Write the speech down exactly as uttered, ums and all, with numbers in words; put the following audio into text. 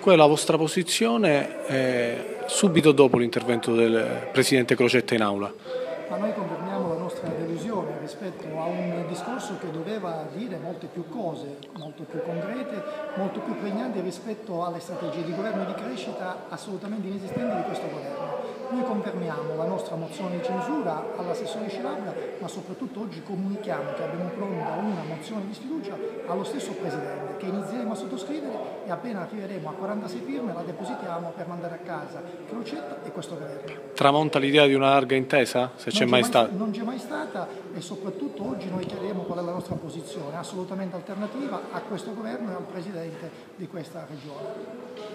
qual è la vostra posizione eh, subito dopo l'intervento del Presidente Crocetta in aula? Ma noi confermiamo la nostra delusione rispetto a un discorso che doveva dire molte più cose, molto più concrete, molto più pregnanti rispetto alle strategie di governo e di crescita assolutamente inesistenti di questo governo. Noi confermiamo la nostra mozione di censura all'assessore Scilabra, ma soprattutto oggi comunichiamo che abbiamo pronta una mozione di sfiducia allo stesso Presidente, che inizieremo a sottoscrivere e appena arriveremo a quarantasei firme la depositiamo per mandare a casa Crocetta e questo governo. Tramonta l'idea di una larga intesa? Se c'è mai stata? Non c'è mai stata e soprattutto oggi noi chiariamo qual è la nostra posizione, assolutamente alternativa a questo governo e al Presidente di questa regione.